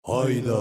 Hayda.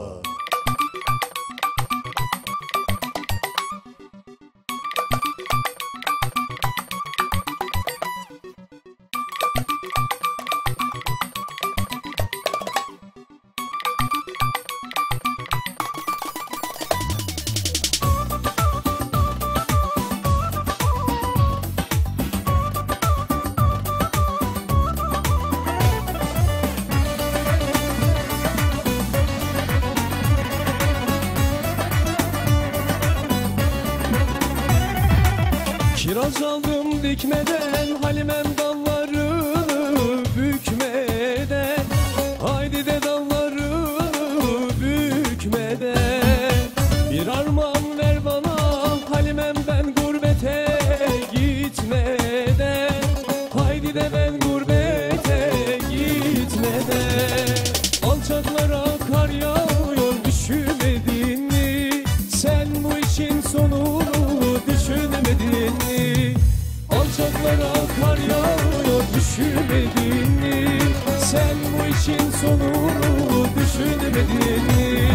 Kiraz aldım dikmeden, Halimem dallarını bükmeden. Haydi de dallarını bükmeden. Bir armağan ver bana Halimem, ben gurbete gitmeden. Haydi de ben gurbete gitmeden. Alçaklara kar yağıyor, düşünmedin mi? Sen bu işin sonunu düşünmedin mi? Alçaklara kar yağıyor, düşünmedin mi? Sen bu işin sonunu düşünmedin mi?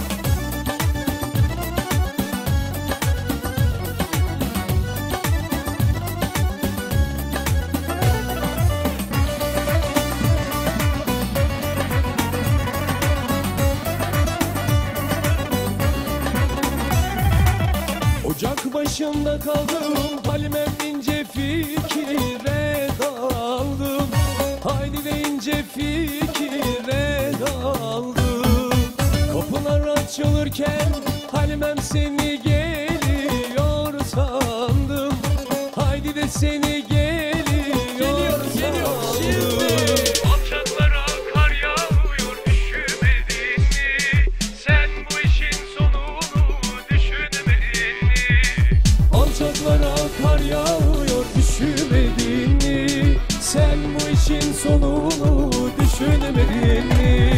Ocak başında kaldım, Halimem ince fikire daldım. Haydi de ince fikire daldım. Kapılar açılırken Halimem seni geliyor sandım. Haydi de seni geliyor sandım. Alçaklara kar yağıyor, düşünmedin mi? Sen bu işin sonunu düşünmedin mi? Alçaklara kar yağıyor, düşünmedin mi? Sen bu işin sonunu düşünmedin mi?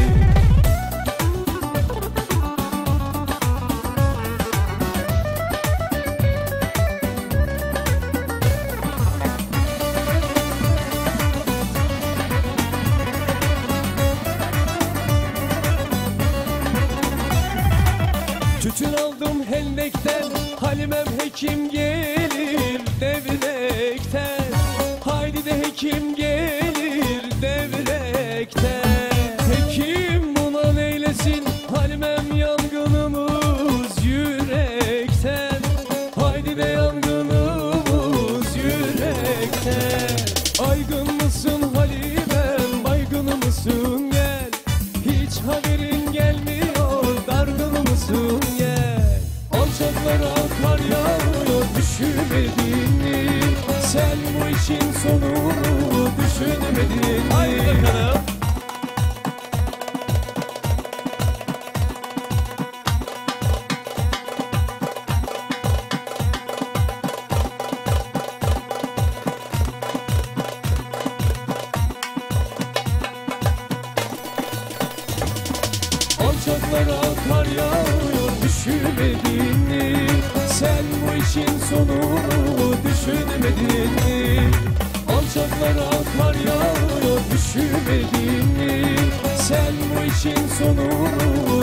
Tütün aldım hendekten, Halimem hekim gelir devrekten. Haydi de hekim gelir devrekten. Hekim buna neylesin Halimem, yangınımız yürekten. Haydi de yangınımız yürekten. Aygın mısın Halimem, baygın mısın gel. Hiç haberin gelmiyor, dargın mısın gel. Alçaklara kar yağıyor, düşünmedin mi? Sen bu işin sonunu düşünmedin mi? Haydi bakalım. Alçaklara kar yağıyor, düşünmedin mi? Sen bu işin sonunu düşünmedin mi? Alçaklara kar yağıyor, düşünmedin mi? Sen bu işin sonunu